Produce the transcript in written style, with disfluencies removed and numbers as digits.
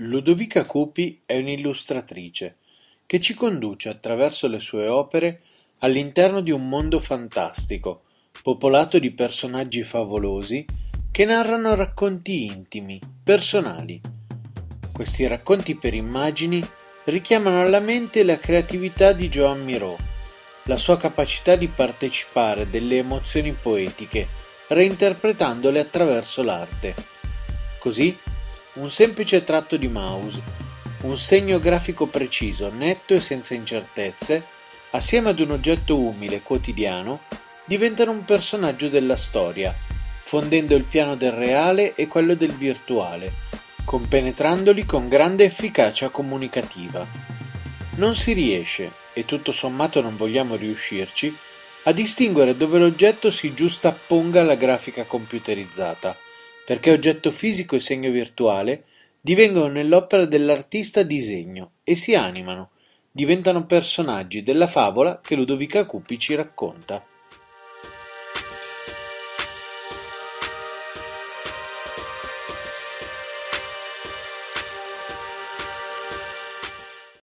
Ludovica Cupi è un'illustratrice che ci conduce attraverso le sue opere all'interno di un mondo fantastico, popolato di personaggi favolosi che narrano racconti intimi, personali. Questi racconti per immagini richiamano alla mente la creatività di Joan Miró, la sua capacità di partecipare delle emozioni poetiche, reinterpretandole attraverso l'arte. Così, un semplice tratto di mouse, un segno grafico preciso, netto e senza incertezze, assieme ad un oggetto umile, quotidiano, diventano un personaggio della storia, fondendo il piano del reale e quello del virtuale, compenetrandoli con grande efficacia comunicativa. Non si riesce, e tutto sommato non vogliamo riuscirci, a distinguere dove l'oggetto si giustapponga alla grafica computerizzata, perché oggetto fisico e segno virtuale divengono nell'opera dell'artista disegno e si animano, diventano personaggi della favola che Ludovica Cupi ci racconta.